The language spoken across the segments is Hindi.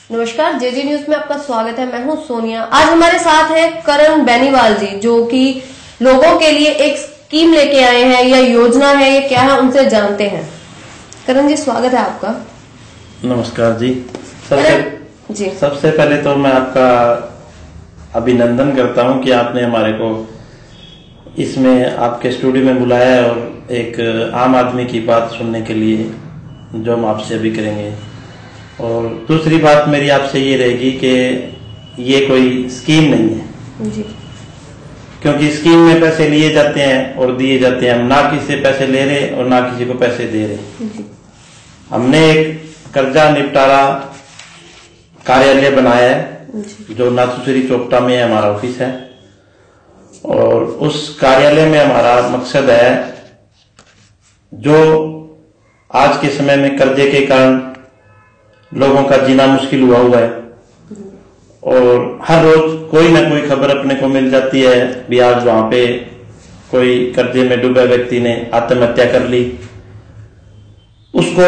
नमस्कार, जेजे न्यूज में आपका स्वागत है। मैं हूं सोनिया। आज हमारे साथ है करण बेनीवाल जी, जो कि लोगों के लिए एक स्कीम लेके आए हैं या योजना है, ये क्या है उनसे जानते हैं। करण जी, स्वागत है आपका। नमस्कार जी। सबसे पहले तो मैं आपका अभिनंदन करता हूं कि आपने हमारे को इसमें आपके स्टूडियो में बुलाया है और एक आम आदमी की बात सुनने के लिए, जो हम आपसे अभी करेंगे। और दूसरी बात मेरी आपसे ये रहेगी कि ये कोई स्कीम नहीं है जी, क्योंकि स्कीम में पैसे लिए जाते हैं और दिए जाते हैं। हम ना किसी से पैसे ले रहे और ना किसी को पैसे दे रहे। हमने एक कर्जा निपटारा कार्यालय बनाया है जो नाथुश्री चोपटा में हमारा ऑफिस है, और उस कार्यालय में हमारा मकसद है, जो आज के समय में कर्जे के कारण लोगों का जीना मुश्किल हुआ है और हर रोज कोई ना कोई खबर अपने को मिल जाती है भी आज वहां पे कोई कर्जे में डूबे व्यक्ति ने आत्महत्या कर ली। उसको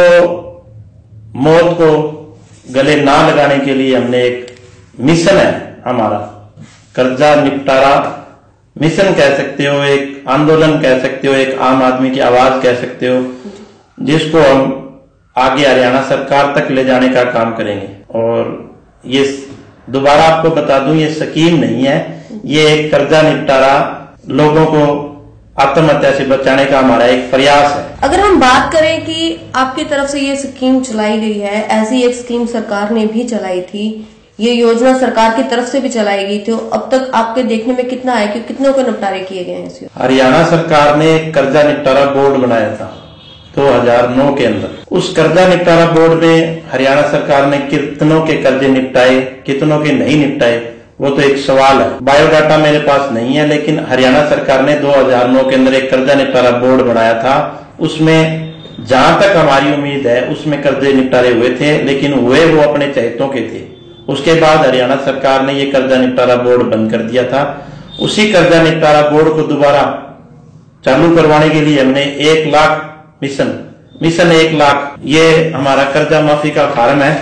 मौत को गले ना लगाने के लिए हमने एक मिशन है हमारा, कर्जा निपटारा मिशन कह सकते हो, एक आंदोलन कह सकते हो, एक आम आदमी की आवाज कह सकते हो, जिसको हम आगे हरियाणा सरकार तक ले जाने का काम करेंगे। और ये दोबारा आपको बता दूं, ये स्कीम नहीं है, ये एक कर्जा निपटारा लोगों को आत्महत्या से बचाने का हमारा एक प्रयास है। अगर हम बात करें कि आपकी तरफ से ये स्कीम चलाई गई है, ऐसी एक स्कीम सरकार ने भी चलाई थी, ये योजना सरकार की तरफ से भी चलाई गई थी, तो अब तक आपके देखने में कितना है कि कितनों के निपटारे किए गए हैं? हरियाणा सरकार ने एक कर्जा निपटारा बोर्ड बनाया था 2009 के अंदर। उस कर्जा निपटारा बोर्ड में हरियाणा सरकार ने कितनों के कर्जे निपटाए, कितनों के नहीं निपटाए, वो तो एक सवाल है। बायोडाटा मेरे पास नहीं है, लेकिन हरियाणा सरकार ने 2009 के अंदर एक कर्जा निपटारा बोर्ड बनाया था। उसमें जहां तक हमारी उम्मीद है उसमें कर्जे निपटारे हुए थे, लेकिन हुए वो अपने चहेतों के थे। उसके बाद हरियाणा सरकार ने ये कर्जा निपटारा बोर्ड बंद कर दिया था। उसी कर्जा निपटारा बोर्ड को दोबारा चालू करवाने के लिए हमने 1 लाख मिशन 1 लाख, ये हमारा कर्जा माफी का फार्म है।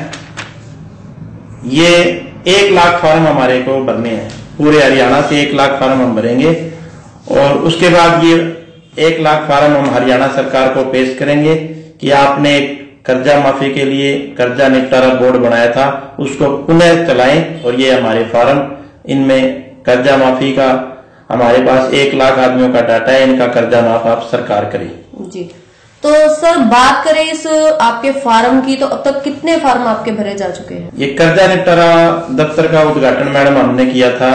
ये 1 लाख फार्म हमारे को भरने हैं, पूरे हरियाणा से 1 लाख फार्म हम भरेंगे, और उसके बाद ये 1 लाख फार्म हम हरियाणा सरकार को पेश करेंगे कि आपने एक कर्जा माफी के लिए कर्जा निपटारा बोर्ड बनाया था, उसको पुनः चलाएं। और ये हमारे फार्म, इनमें कर्जा माफी का हमारे पास 1 लाख आदमियों का डाटा है, इनका कर्जा माफ आप सरकार करें जी। तो सर, बात करें इस आपके फार्म की, तो अब तक कितने फार्म आपके भरे जा चुके हैं? ये कर्जा निपटारा दफ्तर का उद्घाटन मैडम हमने किया था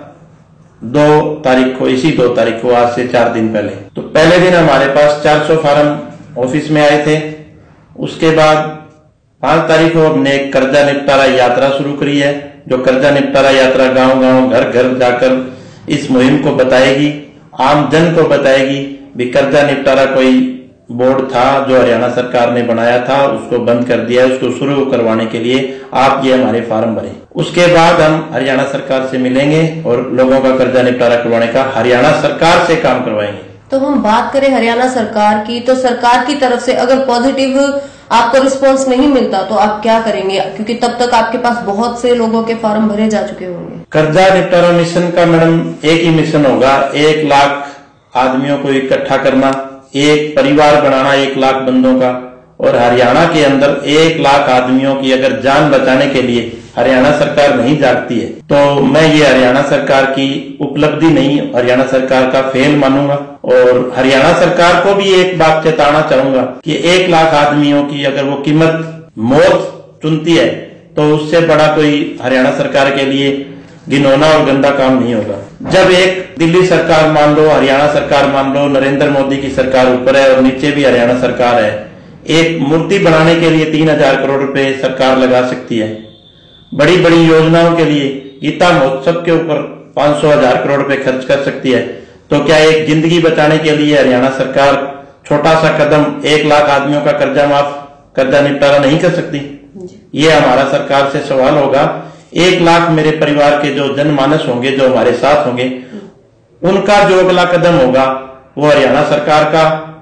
2 तारीख को, इसी 2 तारीख को, आज से 4 दिन पहले। तो पहले दिन हमारे पास 400 फार्म ऑफिस में आए थे। उसके बाद 5 तारीख को हमने एक कर्जा निपटारा यात्रा शुरू करी है, जो कर्जा निपटारा यात्रा गांव-गांव, घर-घर जाकर इस मुहिम को बताएगी, आम जन को बताएगी भी कर्जा निपटारा कोई बोर्ड था जो हरियाणा सरकार ने बनाया था, उसको बंद कर दिया है, उसको शुरू करवाने के लिए आप ये हमारे फार्म भरें। उसके बाद हम हरियाणा सरकार से मिलेंगे और लोगों का कर्जा निपटारा करवाने का हरियाणा सरकार से काम करवाएंगे। तो हम बात करें हरियाणा सरकार की, तो सरकार की तरफ से अगर पॉजिटिव आपको रिस्पांस नहीं मिलता तो आप क्या करेंगे? क्योंकि तब तक आपके पास बहुत से लोगों के फॉर्म भरे जा चुके होंगे। कर्जा निपटारा मिशन का मैडम एक ही मिशन होगा, 1 लाख आदमियों को इकट्ठा करना, एक परिवार बनाना 1 लाख बंदों का, और हरियाणा के अंदर 1 लाख आदमियों की अगर जान बचाने के लिए हरियाणा सरकार नहीं जागती है, तो मैं ये हरियाणा सरकार की उपलब्धि नहीं, हरियाणा सरकार का फेल मानूंगा। और हरियाणा सरकार को भी एक बात चेताना चाहूंगा कि 1 लाख आदमियों की अगर वो कीमत मौत चुनती है, तो उससे बड़ा कोई हरियाणा सरकार के लिए घिनौना और गंदा काम नहीं होगा। जब एक दिल्ली सरकार मान लो, हरियाणा सरकार मान लो, नरेंद्र मोदी की सरकार ऊपर है और नीचे भी हरियाणा सरकार है, एक मूर्ति बनाने के लिए 3000 करोड़ रुपए सरकार लगा सकती है। बड़ी बड़ी योजनाओं के लिए गीता महोत्सव के ऊपर 500,000 करोड़ रुपए खर्च कर सकती है। तो क्या एक जिंदगी बचाने के लिए हरियाणा सरकार छोटा सा कदम 1 लाख आदमियों का कर्जा निपटारा नहीं कर सकती? ये हमारा सरकार से सवाल होगा। 1 लाख मेरे परिवार के जो जनमानस होंगे, जो हमारे साथ होंगे, उनका जो अगला कदम होगा वो हरियाणा सरकार का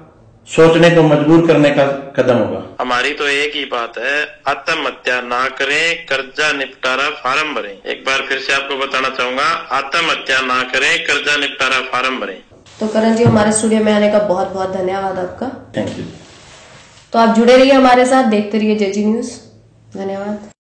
सोचने को मजबूर करने का कदम होगा। हमारी तो एक ही बात है, आत्महत्या ना करें, कर्जा निपटारा फार्म भरें। एक बार फिर से आपको बताना चाहूंगा, आत्महत्या ना करें, कर्जा निपटारा फार्म भरें। तो करण जी, हमारे स्टूडियो में आने का बहुत बहुत धन्यवाद आपका। Thank you. तो आप जुड़े रहिए हमारे साथ, देखते रहिए जेजी न्यूज। धन्यवाद।